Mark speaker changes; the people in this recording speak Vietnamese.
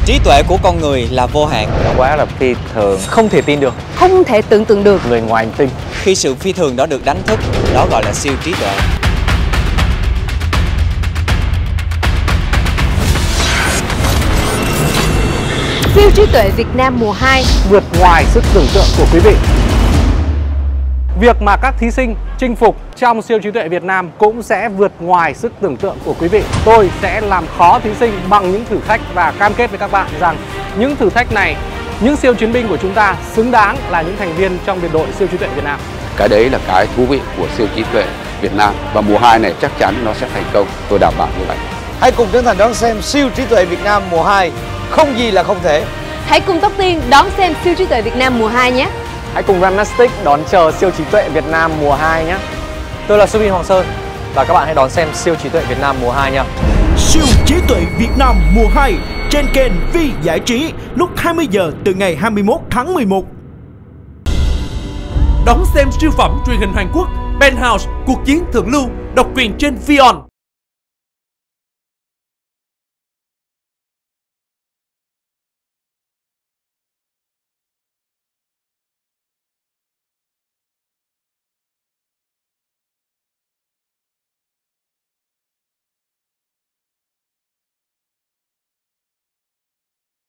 Speaker 1: Trí tuệ của con người là vô hạn.
Speaker 2: Nó quá là phi thường,
Speaker 3: Không thể tin được.
Speaker 4: Không thể tưởng tượng được.
Speaker 2: người ngoài hành tinh.
Speaker 1: Khi sự phi thường đó được đánh thức, đó gọi là siêu trí tuệ.
Speaker 4: Siêu trí tuệ Việt Nam mùa 2
Speaker 3: Vượt ngoài sức tưởng tượng của quý vị. Việc mà các thí sinh chinh phục trong siêu trí tuệ Việt Nam cũng sẽ vượt ngoài sức tưởng tượng của quý vị. Tôi sẽ làm khó thí sinh bằng những thử thách và cam kết với các bạn rằng những thử thách này, những siêu chiến binh của chúng ta xứng đáng là những thành viên trong biệt đội siêu trí tuệ Việt Nam.
Speaker 5: Cái đấy là cái thú vị của siêu trí tuệ Việt Nam. Và mùa 2 này chắc chắn nó sẽ thành công, tôi đảm bảo như vậy.
Speaker 6: Hãy cùng chân thành đón xem siêu trí tuệ Việt Nam mùa 2. Không gì là không thể.
Speaker 4: Hãy cùng Tóc Tiên đón xem siêu trí tuệ Việt Nam mùa 2 nhé.
Speaker 3: Hãy cùng Ramastic đón chờ siêu trí tuệ Việt Nam mùa 2 nhé. Tôi là Subin Hoàng Sơn và các bạn hãy đón xem siêu trí tuệ Việt Nam mùa 2 nhé.
Speaker 7: Siêu trí tuệ Việt Nam mùa 2 trên kênh Vi Giải trí lúc 20 giờ từ ngày 21 tháng 11.
Speaker 8: Đón xem siêu phẩm truyền hình Hàn Quốc Penthouse, cuộc chiến thượng lưu, độc quyền trên Vion.